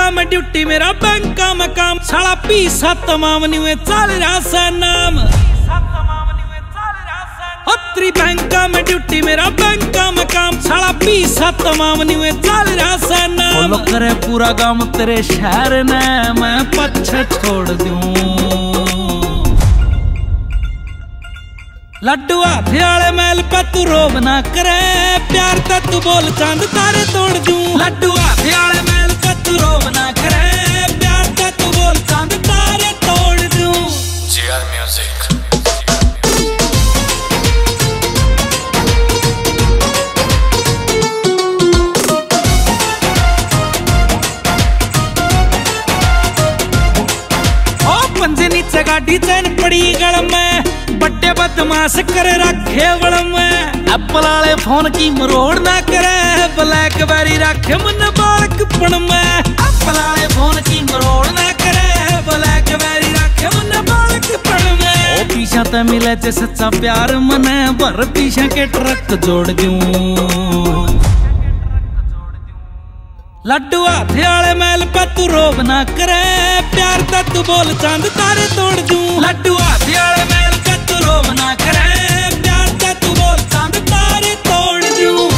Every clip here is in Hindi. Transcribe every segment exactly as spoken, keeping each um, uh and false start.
बैंका में ड्यूटी मेरा बैंका में काम साला पी सत मामनी में चल रहा सा नाम अत्री बैंका में ड्यूटी मेरा बैंका में काम साला पी सत मामनी में चल रहा सा नाम फॉलो करे पूरा गांव तेरे शहर ने मैं पीछे छोड़ दूं लड्डू हाथे वाले मैल पे तू रोब ना करे प्यार ता तू बोल चांद तारे तोड़ दूं लड्डू हाथे वाले मैल पे तू रोब ना करे प्यार ता तू बोल चांद तारे तोड़ दूं जीआर म्यूजिक ओ पंजे नीचे गाड़ी चैन पड़ी गल में बड़े बदमाश कर रखे वड़म एप्पल वाले फोन की मरोड़ ना करे ब्लैकबेरी रखे मन बालक पण में एप्पल वाले फोन की मरोड़ ना करे ब्लैकबेरी रखे मन बालक पण में ओ पीछा ते मिले जे सच्चा प्यार मने भर पीछा के ट्रक जोड़ दूं लड्डू हाथे वाले मैल पे तू रोब ना करे प्यार ता तू बोल चांद तारे तोड़ दूं लड्डू हाथे वाले मैल पे तू रोब ना करे प्यार ता तू बोल चांद तारे तोड़ दूं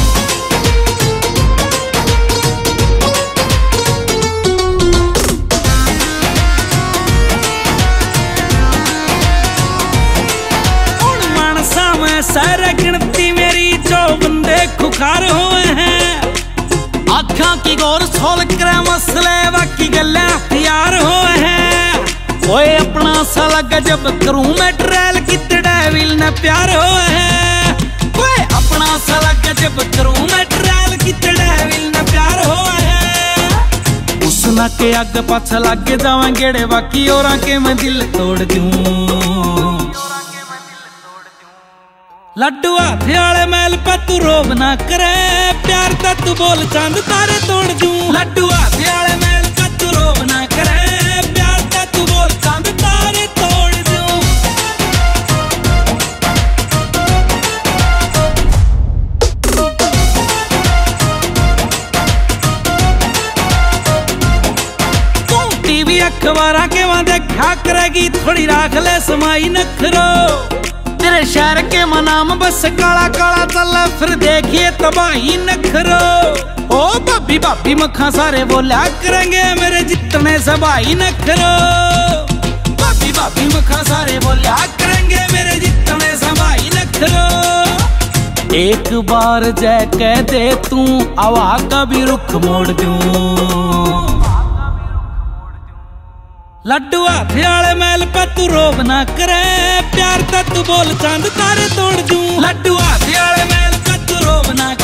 उन मानसा में सारा गिनती मेरी जो बंदे खुखार हुए हैं आँखा की गौर सोल करे मसले बाकी गल्ला यार हुए हैं ओए अपना साला गजब करूं मैं ट्रेल कितने डेविल ने प्यार हुए हैं ओए अपना साला गजब करूं मैं ट्रेल कितने डेविल ने प्यार हुए हैं उस ना के आगे पाछा लागे जावां गेड़े बाकी और के मैं दिल तोड़ दूं लड्डू हाथे वाले मैल पे तू रोब ना करे प्यार ता तू बोल चांद तारे तोड़ दूं लड्डू हाथे वाले मैल पे तू रोब ना करे प्यार ता तू बोल चांद तारे तोड़ दूं तू टीवी अखबारा के वहां देखा करेगी थोड़ी राख ले समाई नखरो तेरे शहर के मनाम बस काला काला चला फिर देखिए तबाही नखरो ओ भाभी भाभी मखा सारे बोला करेंगे मेरे जितने सबाई नखरो भाभी भाभी मखा सारे बोला करेंगे मेरे जितने सबाई नखरो एक बार जय कह दे तू हवा का भी रुख मोड़ दूं लड्डू हाथे वाले मैल पे तू रोब ना करे प्यार ता तू बोल चांद तारे तोड़ दूं लड्डू हाथे वाले मैल पे तू रोब ना